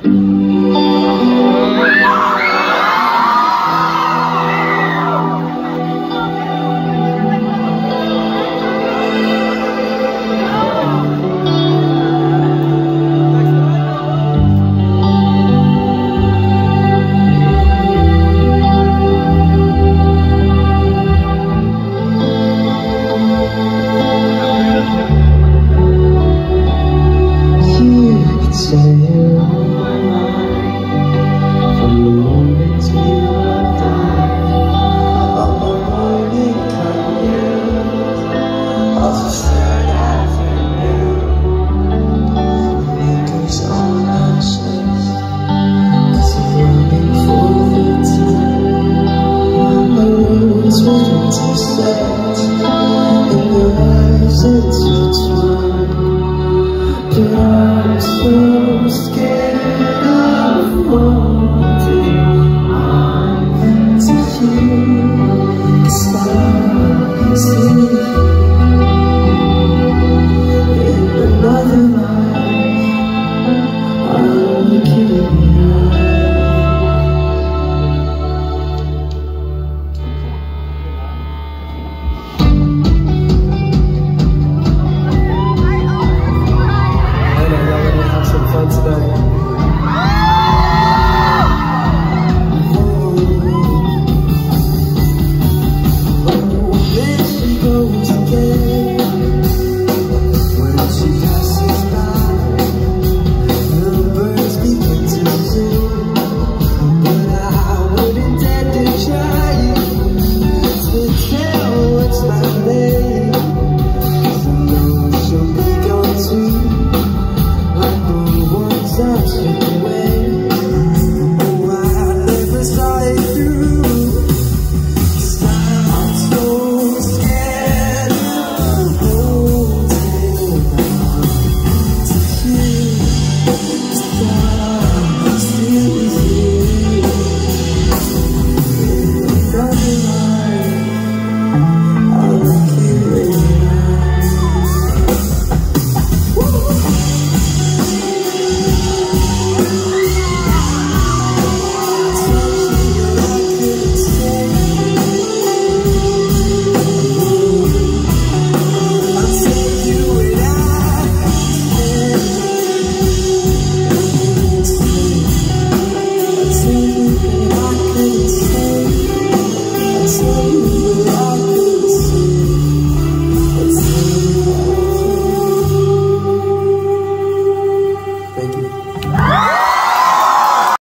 I'm so scared of wanting on to you. Stop sleeping in another life. I'm killing you. Fun today. There she goes again. When she passes by, the birds begin to sing. But I wouldn't dare to try to tell what's my name. 'Cause I know she'll be gone too. That's